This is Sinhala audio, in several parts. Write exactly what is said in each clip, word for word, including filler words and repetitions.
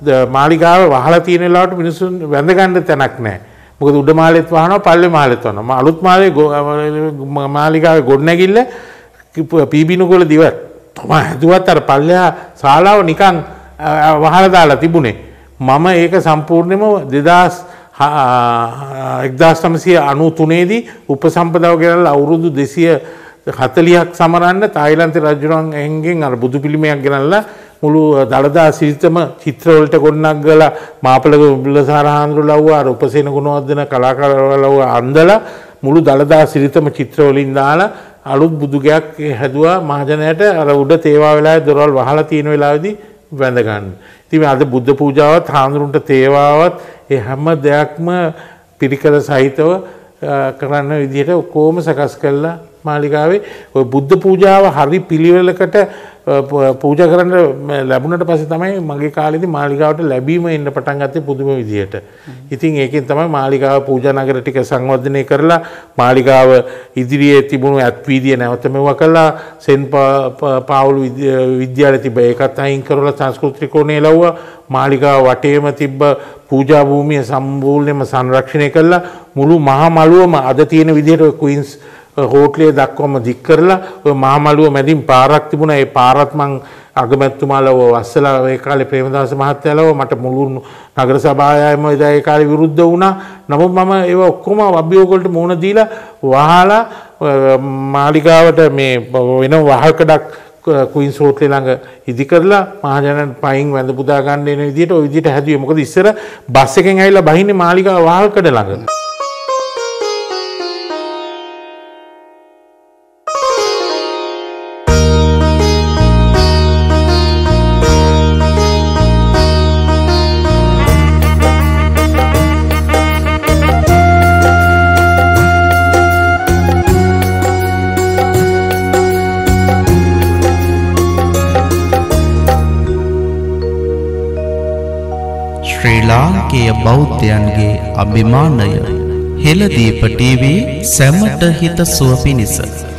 මාලිගාව වහලා තියෙන වෙලාවට මිනිස්සුන් වැඳ ගන්න තැනක් නැහැ. මොකද උඩ මාලෙත් වහනවා පල්ලේ මාලෙත් වහනවා. අලුත් මාලේ මාලිගාවේ ගොඩනැගිල්ල පීබිනුගොල දිව තමයි හදුවත් අර පල්ලෙහා ශාලාව නිකන් වහලා දාලා තිබුණේ. මම ඒක සම්පූර්ණයෙන්ම දෙදාස් එක්දාස් නවසිය අනූ තුනේ දී උපසම්පදාව ගෙනල්ලා අවුරුදු දෙසිය හතළිහක් සමරන්න තායිලන්තේ රජුණන්ගෙන් අර බුදු පිළිමයක් ගෙනල්ලා මුළු දළදා සිරිතම චිත්‍රවලට ගොඩනගලා මාපලක බුල්ලසාර හාමුදුරුවෝ ලව්වා අර උපසේන ගුණවර්ධන කලාකාරවලව අන්දලා මුළු දළදා සිරිතම චිත්‍රවලින් දාලා අලුත් බුදුගයක් හැදුවා මහජනයාට අර උඩ තේවා වෙලාවේ දොරවල් වහලා තියෙන වෙලාවේදී වැඳ ගන්න. ඉතින් අද බුද්ධ පූජාවත් හාමුදුරුන්ට තේවාවත් ඒ හැම දෙයක්ම පිරිකර සහිතව කරන්න විදිහට කොහොම සකස් කළා මාලිගාවේ ඔය බුද්ධ පූජාව හරි පිළිවෙලකට පූජා කරන්න ලැබුණට පස්සේ තමයි මගේ කාලේදී මාලිගාවට ලැබීම එන්න පටන් ගත්තේ පුදුම විදිහට. ඉතින් ඒකෙන් තමයි මාලිගාව පූජා නගර ටික සංවර්ධනය කරලා මාලිගාව ඉදිරියේ තිබුණු ඇත්වීදිය නැවත මෙවුවා කළා. සෙන් පාවුල් විද්‍යාලය තිබ්බ ඒකත් අයින් කරලා සංස්කෘතික කෝණේ ලව්වා. මාලිගාව වටේම තිබ්බ පූජා භූමිය සම්පූර්ණයෙන්ම සංරක්ෂණය කළා. මුළු මහා මළුවම අද තියෙන විදිහට ක්වීන්ස් හෝටලේ දක්වම දික් කරලා ඔය මහමළුව මැදින් පාරක් තිබුණා. ඒ පාරත් මං අගමැතිතුමාලව වස්සලා ඒ කාලේ ප්‍රේමදාස මහත්තයාලව මට මුළු නගර සභාවයම ඒ කාලේ විරුද්ධ වුණා. නමුත් මම ඒව ඔක්කොම අභියෝග වලට මුහුණ දීලා වහලා මාලිගාවට මේ වෙන වහල්කඩක් ක්වීන්ස් හෝටලේ ළඟ ඉදි කරලා මහජනයන් පයින් වැඳ පුදා ගන්න එන විදිහට ওই විදිහට හැදුවේ. මොකද ඉස්සර බස් එකෙන් ඇවිල්ලා බහින්නේ මාලිගාව වහල්කඩ ළඟ. ශ්‍රී ලාංකේය බෞද්ධයන්ගේ අභිමානය හෙළදීප ටීවී සැමට හිත සුව පිණිස.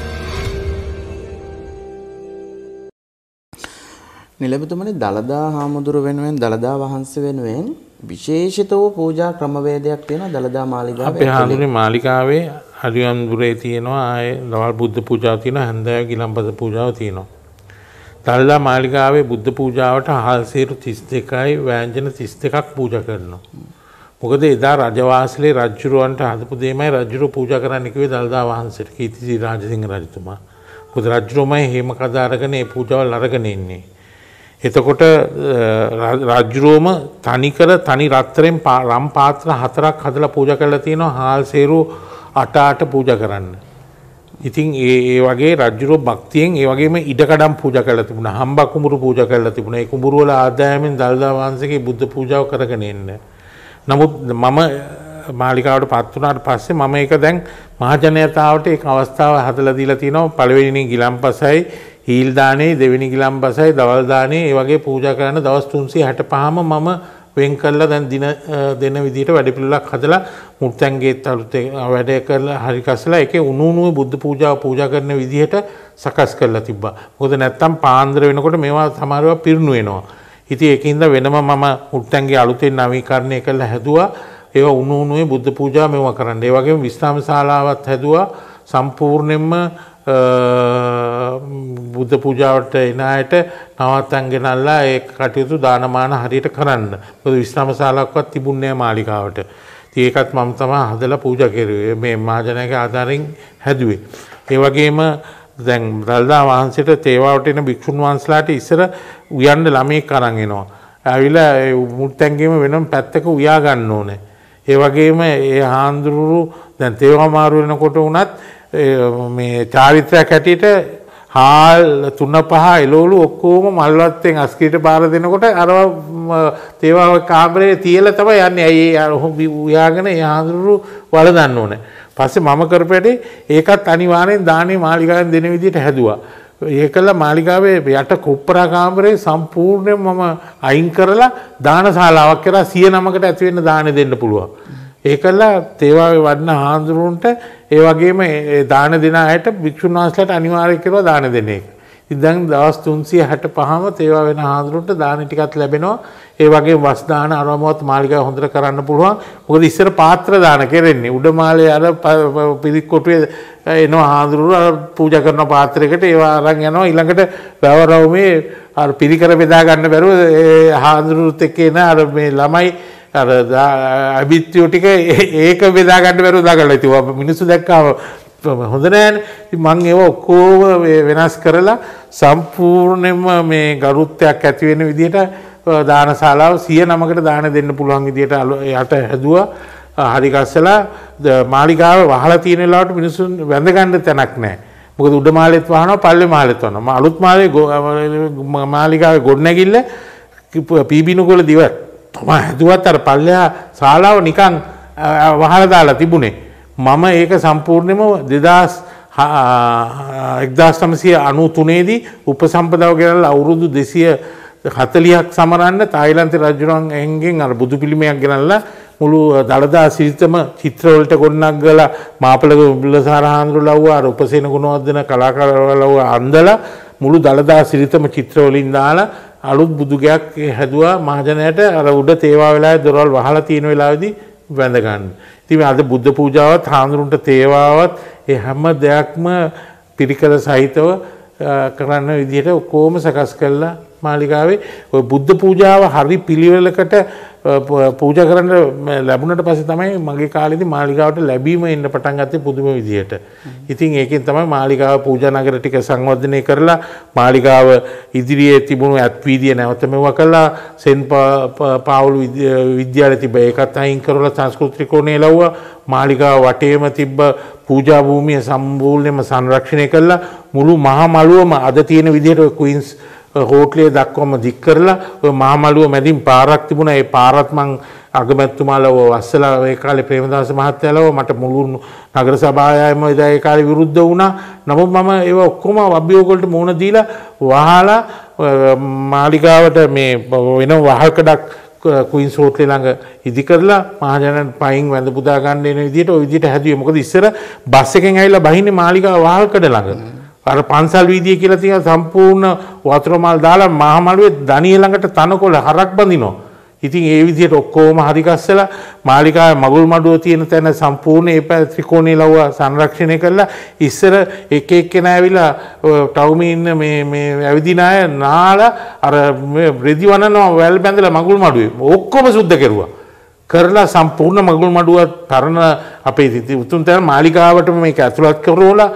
නිලමතුමනි දළදා හාමුදුරුව වෙනුවෙන් දළදා වහන්සේ වෙනුවෙන් විශේෂිත වූ පූජා ක්‍රමවේදයක් තියෙනවා දළදා මාලිගාවේ. අපේ හාමුදුරනේ මාලිගාවේ හරියන්දුරේ තියෙනවා ආයේ දවල් බුද්ධ පූජාව තියෙනවා හැන්දෑව ගිලම්පස පූජාව තියෙනවා. දළදා මාලිගාවේ බුද්ධ පූජාවට හාල් සේරු තිස් දෙකයි වෑංජන තිස් දෙකක් පූජා කරනවා. මොකද එදා රජවාසලේ රජුරවන්ට හදපු දෙයමයි රජුරෝ පූජා කරන්න කිව්වේ දළදා වහන්සේට කීර්තිසිරි රාජසිංහ රජතුමා. මොකද රජුරෝමයි හේම කඳ අරගෙන ඒ පූජාවල් අරගෙන ඉන්නේ. එතකොට රජුරෝම තනිකර තනි රත්තරෙන් රම් පාත්‍ර හතරක් හදලා පූජා කරලා තියෙනවා හාල් සේරු අට අට පූජා කරන්න. ඉතින් ඒ ඒ වගේ රජුරෝ භක්තියෙන් ඒ වගේම ඉඩකඩම් පූජා කරලා තිබුණා. හම්බ කුඹුරු පූජා කරලා තිබුණා. ඒ කුඹුරු වල ආදායමෙන් දළදා වහන්සේගේ බුද්ධ පූජාව කරගෙන එන්න. නමුත් මම මාලිගාවට පත් වුණාට පස්සේ මම ඒක දැන් මහජනතාවට ඒක අවස්ථාව හදලා දීලා තිනවා. පළවෙනි ගිලම්පසයි හීල් දානේ, දෙවෙනි ගිලම්පසයි දවල් දානේ ඒ වගේ පූජා කරන දවස් තුන්සිය හැටපහම මම වෙන් කළා දැන් දින දෙන විදිහට වැඩපිළිවෙලක් හදලා මුර්තන්ගේත් අලුත් වැඩ කරලා හරි කසලා ඒකේ උණු උණුවේ බුද්ධ පූජාව පූජා කරන විදිහට සකස් කරලා තිබ්බා. මොකද නැත්තම් පාන්දර වෙනකොට මේවා සමහරව පිරුණු වෙනවා. ඉතින් ඒකින්ද වෙනම මම මුර්තන්ගේ අලුතෙන් නවීකරණය කරලා හැදුවා. ඒවා උණු උණුවේ බුද්ධ පූජා මේවා කරන්න. ඒ වගේම විස්රාම ශාලාවක් හැදුවා සම්පූර්ණයෙන්ම බුද්ධ පූජාවට එන අයට නවත්තන් ගෙනල්ලා ඒ කටයුතු දානමාන හරියට කරන්න. මොකද විශ්‍රාම ශාලාවක්වත් තිබුණේ නැහැ මාලිගාවට. ඉතින් ඒකත් මම තමයි හදලා පූජා කරුවේ. මේ මහජනයාගේ ආධාරයෙන් හැදුවේ. ඒ වගේම දැන් දළදා වහන්සේට තේවාවට එන භික්ෂුන් වහන්සේලාට ඉස්සර උයන්න ළමෙක් අරන් එනවා. ආවිලා ඒ මුත්තැන්ගේම වෙනම පැත්තක උයා ගන්න ඕනේ. ඒ වගේම ඒ හාමුදුරුවෝ දැන් තේවා මාරු වෙනකොට උනත් මේ චාරිත්‍රාක් හැටියට හාල් තුන පහ එළවලු ඔක්කොම මල්වත්තෙන් අස්කිරිට බාර දෙනකොට අර තේවා කාමරේ තියලා තමයි යන්නේ. ඇයි උයාගෙන ඒ හාමුදුරුවෝ වළඳන්න ඕනේ. පස්සේ මම කරපැටි ඒකත් අනිවාර්යෙන් දානේ මාලිගාවෙන් දෙන විදිහට හැදුවා. ඒකල මාලිගාවේ යට කොප්පරා කාමරේ සම්පූර්ණයෙන් මම අයින් කරලා දානශාලාවක් කරා සිය නමකට ඇති වෙන්න දානේ දෙන්න පුළුවන්. ඒකල තේවාවේ වඩන හාමුදුරුවන්ට ඒ වගේම දාන දෙන අයට භික්ෂුන් වහන්සේලාට අනිවාර්ය කියලා දාන දෙන එක. ඉඳන් දවස් තුන්සිය හැටපහම තේවා වෙන හාමුදුරුවන්ට දාන ටිකක් ලැබෙනවා. ඒ වගේ වස් දාන අරමුවත් මාලිගාව හොඳට කරන්න පුළුවන්. මොකද ඉස්සර පාත්‍ර දාන කෙරෙන්නේ උඩමාලේ අර පිරිත් කොටුවේ එනවා හාමුදුරුවෝ පූජා කරන පාත්‍රයකට ඒවා අරන් යනවා ඊළඟට වැවරවුමේ අර පිරිකර බෙදා ගන්න බැරුව ඒ හාමුදුරුවොත් එක්ක එන අර මේ ළමයි අර අභිත්‍යෝ ටික ඒක බෙදා ගන්න බැරුව දාගලා ඉතින් මිනිස්සු දැක්කාම හොඳ නෑනේ. මම ඒව ඔක්කොම වෙනස් කරලා සම්පූර්ණයෙන්ම මේ ගරුත්වයක් ඇති වෙන විදිහට දානශාලාව සිය නමකට දාන දෙන්න පුළුවන් විදිහට යට හැදුවා. හරි ගස්සලා මාලිගාව වහලා තියෙන වෙලාවට මිනිස්සුන් වැඳ ගන්න තැනක් නැහැ. මොකද උඩ මාලෙත් වහනවා පල්ලේ මාලෙත් වහනවා. අලුත් මාලේ මාලිගාවේ ගොඩනැගිල්ල පීබිනුගොල දිව තමයි හැදුවත් අර පල්ලෙහා ශාලාව නිකන් වහලා දාලා තිබුණේ. මම ඒක සම්පූර්ණයෙන්ම දෙදහස් එක්දාස් නවසිය අනූතුනේ දී උපසම්පදාව ගෙනල්ලා අවුරුදු දෙසිය හතලිහක් සමරන්න තායිලන්තේ රජුණන්ගෙන් අර බුදු පිළිමයක් ගෙනල්ලා මුළු දළදා සිරිතම චිත්‍රවලට ගොඩනගලා මාපලක බුල්ලසාර හාමුදුරුවෝ ලව්වා අර උපසේන ගුණවර්ධන කලාකාරවෝ අන්දලා මුළු දළදා සිරිතම චිත්‍රවලින් දාලා අලුත් බුදුගයක් හැදුවා මහජනයට අර උඩ තේවා වෙලාවේ දොරවල් වහලා තියෙන වෙලාවේදී වැඳ ගන්න. ඉතින් අද බුද්ධ පූජාවත් හාමුදුරුන්ට තේවාවත් ඒ හැම දෙයක්ම පිරිකර සහිතව කරන්න විදිහට ඔක්කොම සකස් කළා මාලිගාවේ. ඔය බුද්ධ පූජාව හරි පිළිවෙලකට පූජා කරන්න ලැබුණට පස්සේ තමයි මගේ කාලේදී මාලිගාවට ලැබීම එන්න පටන් ගත්තේ පුදුම විදිහට. ඉතින් ඒකෙන් තමයි මාලිගාව පූජා නගර ටික සංවර්ධනය කරලා මාලිගාව ඉදිරියේ තිබුණු ඇත්වීදිය නැවත මෙවුවා කළා. සෙන් පාවුල් විද්‍යාලය තිබ්බ ඒකත් අයින් කරලා සංස්කෘතික කෝණේ ලව්වා. මාලිගාව වටේම තිබ්බ පූජා භූමිය සම්පූර්ණයෙන්ම සංරක්ෂණය කළා. මුළු මහා මළුවම අද තියෙන විදිහට ක්වීන්ස් හෝටලේ දක්වම දික් කරලා ඔය මහමළුව මැදින් පාරක් තිබුණා. ඒ පාරත් මං අගමැතිතුමාලව වස්සලා ඒ කාලේ ප්‍රේමදාස මහත්තයාලව මට මුළු නගර සභාවයම එදා ඒ කාලේ විරුද්ධ වුණා. නමුත් මම ඒව ඔක්කොම අභියෝග වලට මුහුණ දීලා වහලා මාලිගාවට මේ වෙන වහල්කඩක් ක්වීන්ස් හෝටලේ ළඟ ඉදි කරලා මහජනයන් පයින් වැඳ පුදා ගන්න එන විදිහට ওই විදිහට හැදුවේ. මොකද ඉස්සර බස් එකෙන් ඇවිල්ලා බහින්නේ මාලිගාව වහල්කඩ ළඟ. අර පන්සල් වීදිය කියලා තියෙන සම්පූර්ණ වතුර මල් දාලා මහමළුවේ දණිය ළඟට තනකොළ හරක් බඳිනවා. ඉතින් ඒ විදිහට ඔක්කොම හරි ගස්සලා මාලිගාවේ මගුල් මඩුව තියෙන තැන සම්පූර්ණ ඒ පැය ත්‍රිකෝණේ ලව්ව සංරක්ෂණය කරලා ඉස්සර එක එක්කෙනා ඇවිල්ලා ටවුමේ ඉන්න මේ මේ ඇවිදින අය නාලා අර රෙදි වනනවා වැල් බැඳලා මගුල් මඩුවේ ඔක්කොම සුද්ධ කෙරුවා. කරලා සම්පූර්ණ මගුල් මඩුව තරණ අපේ උතුම් තැන මාලිගාවටම මේක ඇතුළත් කරවලා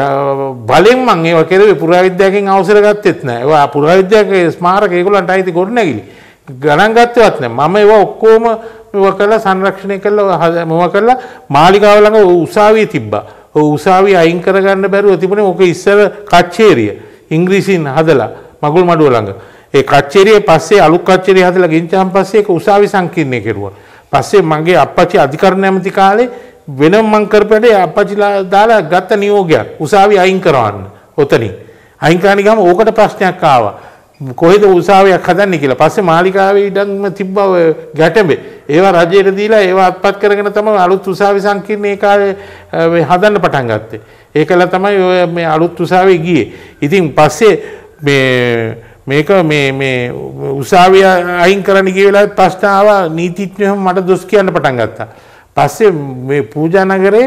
බලෙන් මං ඒව කෙරුවේ පුරාවිද්‍යාවකින් අවසර ගත්තෙත් නෑ. ඒවා පුරාවිද්‍යාවේ ස්මාරක ඒගොල්ලන්ට අයිති ගොඩනැගිලි. ගණන් ගත්තවත් නෑ. මම ඒවා ඔක්කොම මේවා කරලා සංරක්ෂණය කරලා මේවා කරලා මාලිගාව ළඟ උසාවිය තිබ්බා. ඔය උසාවිය අයින් කරගන්න බැරුව තිබුණේ ඕක ඉස්සර කච්චේරිය. ඉංග්‍රීසියෙන් හදලා මගුල් මඩුව ළඟ. ඒ කච්චේරියේ පස්සේ අලුත් කච්චේරිය හදලා ගෙන්චාන් පස්සේ ඒක උසාවි සංකීර්ණය කෙරුවා. පස්සේ මගේ අප්පච්චි අධිකරණ ඇමති කාලේ වෙනම මං කරපැටේ අප්පච්චිලා දාලා ගත්ත නියෝගයක් උසාවි අයින් කරවන්න. ඔතනින් අයින් කරන්න ගියාම ඕකට ප්‍රශ්නයක් ආවා. කොහෙද උසාවියක් හදන්නේ කියලා. පස්සේ මාලිගාවේ ඉඩම්ම තිබ්බා ඔය ගැටඹේ. ඒවා රජයට දීලා ඒවා අත්පත් කරගෙන තමයි අලුත් උසාවි සංකීර්ණ ඒ කාලේ හදන්න පටන් ගත්තේ. ඒකල තමයි ඔය මේ අලුත් උසාවිය ගියේ. ඉතින් පස්සේ මේ මේක මේ මේ උසාවිය අයින් කරන්න ගිය වෙලාවේ ප්‍රශ්න ආවා. නීතිඥයෝ මට දොස් කියන්න පටන් ගත්තා. පස්සේ මේ පූජා නගරේ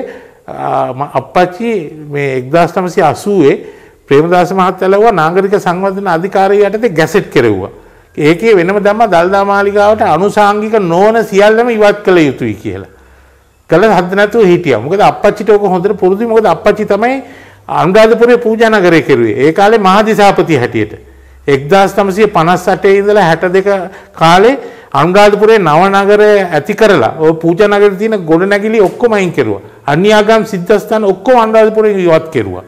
අප්පච්චි මේ එක්දාස් නවසිය අසූවේ ප්‍රේමදාස මහත්තයා ලව්වා නාගරික සංවර්ධන අධිකාරිය යටතේ ගැසට් කෙරෙව්වා. ඒකේ වෙනම දැම්මා දළදා මාලිගාවට අනුසාංගික නොවන සියල්ලම ඉවත් කළ යුතුයි කියලා. කළා හද නැතුව හිටියා. මොකද අප්පච්චිට ඕක හොඳට පුරුදුයි. මොකද අප්පච්චි තමයි අනුරාධපුරේ පූජා නගරේ කෙරුවේ. ඒ කාලේ මහදිසාපති හැටියට. එක්දාස් නවසිය පනස් අටේ ඉඳලා හැට දෙක කාලේ අනුරාධපුරේ නව නගරය ඇති කරලා ඔය පූජා නගරේ තියෙන ගොඩනැගිලි ඔක්කොම අයින් කෙරුවා. අන්‍යාගම් සිද්ධාස්ථාන ඔක්කොම අනුරාධපුරේ ඉවත් කෙරුවා.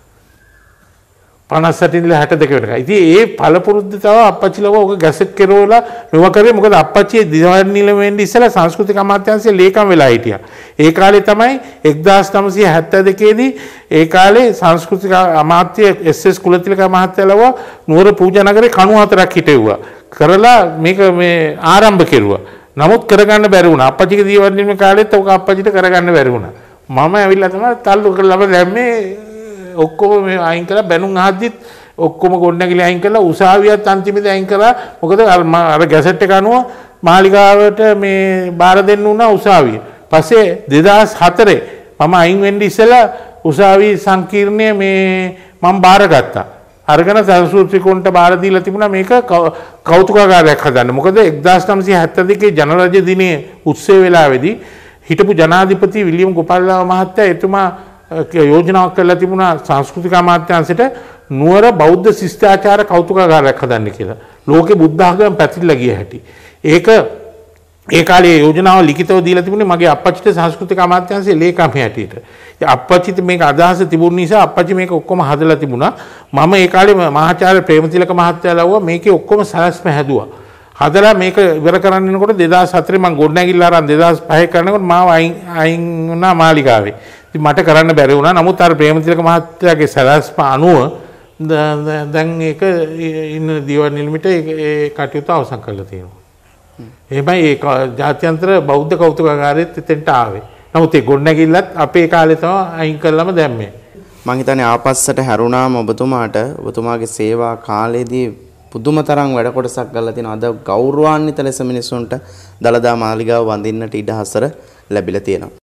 පනස් අට ඉඳලා හැට දෙක වෙනකන්. ඉතින් ඒ පළපුරුද්ද තව අප්පච්චිලව ඔක ගැසට් කරවලා මෙව කරේ. මොකද අප්පච්චි දිවාන් නිලම වෙන්න ඉස්සලා සංස්කෘතික අමාත්‍යාංශයේ ලේකම් වෙලා හිටියා. ඒ කාලේ තමයි එක්දාස් නවසිය හැත්තෑ දෙකේ දී ඒ කාලේ සංස්කෘතික අමාත්‍ය එස් එස් කුලතිලක මහත්තයලව නුවර පූජා නගරේ කණු හතරක් හිටෙව්වා. කරලා මේක මේ ආරම්භ කෙරුවා. නමුත් කරගන්න බැරි වුණා. අප්පච්චිගේ දිවාන් නිලම කාලෙත් ඔක අප්පච්චිට කරගන්න බැරි වුණා. මම ඇවිල්ලා තමයි තල්ලු කරලා දැම්මේ ඔක්කොම මේ අයින් කරලා බැනුම් අහද්දිත් ඔක්කොම ගොඩනැගිලි අයින් කළා උසාවියත් අන්තිමේදී අයින් කළා. මොකද අර ගැසට් එක අනුව මාලිගාවට මේ බාර දෙන්න උනා උසාවිය. පස්සේ දෙදහස් හතරේ මම අයින් වෙන්න ඉස්සෙල්ලා උසාවි සංකීර්ණය මේ මම බාරගත්තා. අරගෙන සංස්කෘතිකෝන්ට බාර දීලා තිබුණා මේක කෞතුකාගාරයක් හදන්න. මොකද එක්දාස් නවසිය හැත්තෑ දෙකේ ජනරජ දිනයේ උත්සව වෙලාවේදී හිටපු ජනාධිපති විලියම් ගෝපාලදාව මහත්තයා එතුමා යෝජනාවක් කරලා තිබුණා සංස්කෘතික අමාත්‍යාංශයට නුවර බෞද්ධ ශිෂ්ටාචාර කෞතුකාගාරයක් හදන්න කියලා. ලෝකේ බුද්ධ ආගම පැතිරලා ගිය හැටි. ඒක ඒ කාලේ යෝජනාව ලිඛිතව දීලා තිබුණේ මගේ අප්පච්චිට සංස්කෘතික අමාත්‍යාංශයේ ලේකම් හැටියට. අප්පච්චිට මේක අදහස තිබුණ නිසා අප්පච්චි මේක ඔක්කොම හදලා තිබුණා. මම ඒ කාලේ මහාචාර්ය ප්‍රේමතිලක මහත්තයා ලව්වා මේකේ ඔක්කොම සලස්ම හැදුවා. හදලා මේක ඉවර කරන්න යනකොට දෙදහස් හතරේ මම ගොඩනැගිල්ල අරන් දෙදහස් පහේ කරනකොට මාව අයින් අයින් වුණා මාලිගාවේ. ඉතින් මට කරන්න බැරි වුණා. නමුත් අර ප්‍රේමතිලක මහත්තයාගේ සලස්ම අනුව දැන් ඒක ඉන්න දියවැල් නිලමිට ඒ කටයුතු අවසන් කරලා තියෙනවා. එහෙමයි ඒ ජාත්‍යන්තර බෞද්ධ කෞතුකාගාරෙත් එතෙන්ට ආවේ. නමුත් ඒ ගොඩනැගිල්ලත් අපේ කාලේ තමයි අයින් කළාම දැම්මේ. මම හිතන්නේ ආපස්සට හැරුණාම ඔබතුමාට ඔබතුමාගේ සේවා කාලේදී පුදුම තරම් වැඩ කොටසක් ගල්ලා තියෙනවා. අද ගෞරවාන්විත ලෙස මිනිසුන්ට දළදා මාලිගාව වඳින්නට ඉඩ හසර ලැබිලා තියෙනවා.